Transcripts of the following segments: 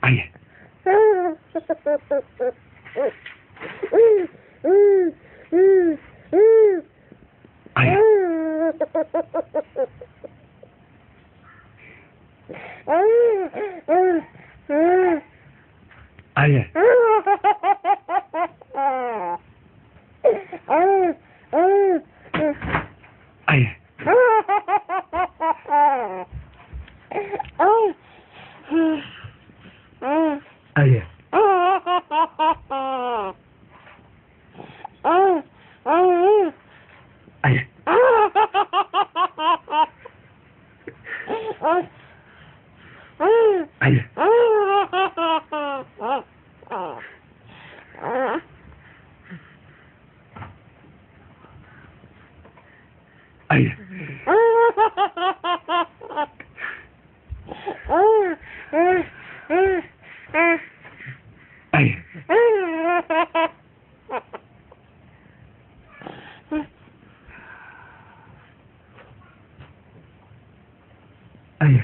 Aye. Aye. Aye. Aye. Aye. Aye. Aye. Aye. Aye.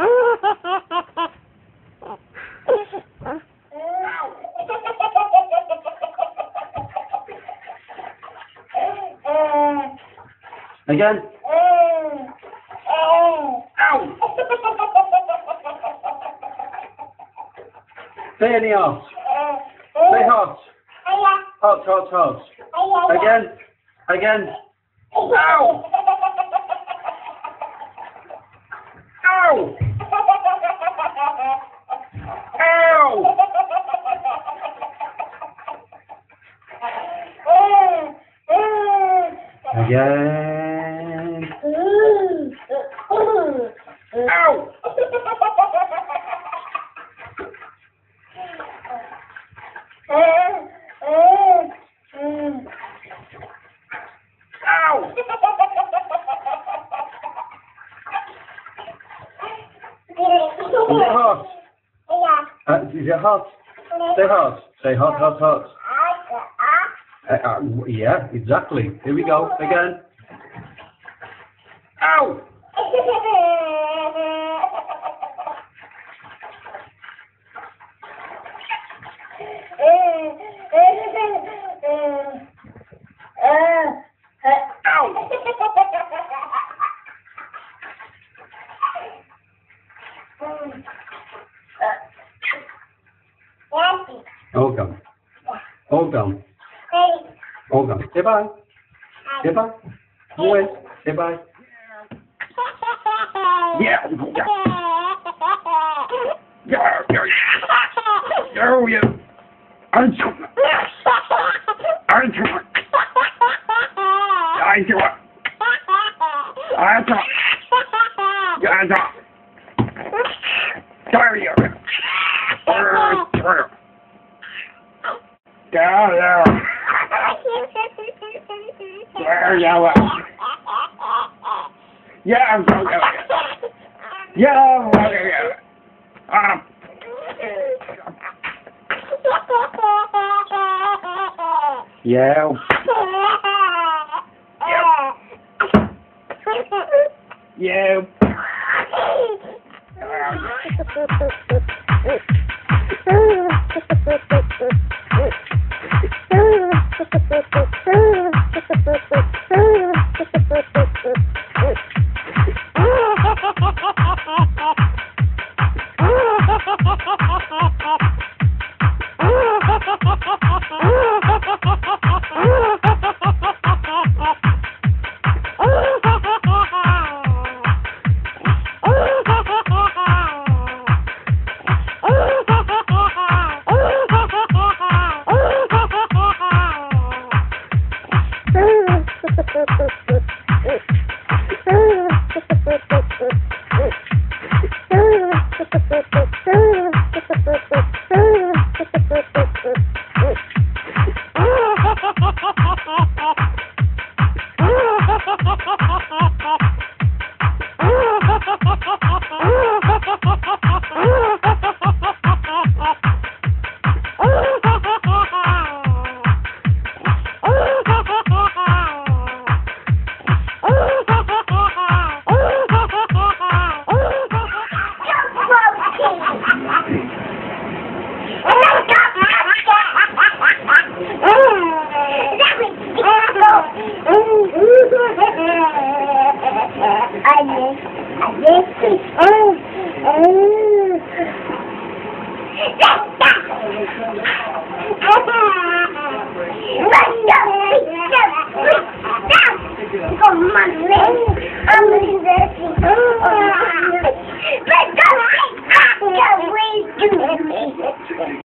Again. Ow! Say any hot. Say hot. Hot, hot, hot. Again. Again. Ow! Ow! Ow! Again. Ow! Ow! Is it hot? Is it hot? Say hot. Say hot, hot, hot. Yeah, exactly. Here we go. Again. Ow! Hold on. Hold on. Hold on. Say bye. Say bye. Wait. Say bye. Yeah. Yeah. Yeah. Yeah. Yeah. Come on,